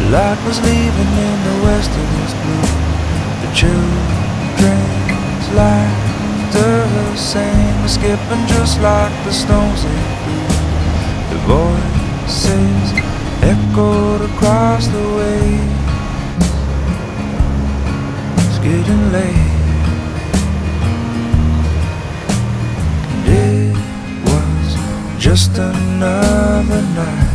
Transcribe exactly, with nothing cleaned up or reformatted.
light was leaving in the west, it was blue. The children's laughter sang, skipping just like the stones they threw. The voices echoed across the way. It's getting late, and it was just another night.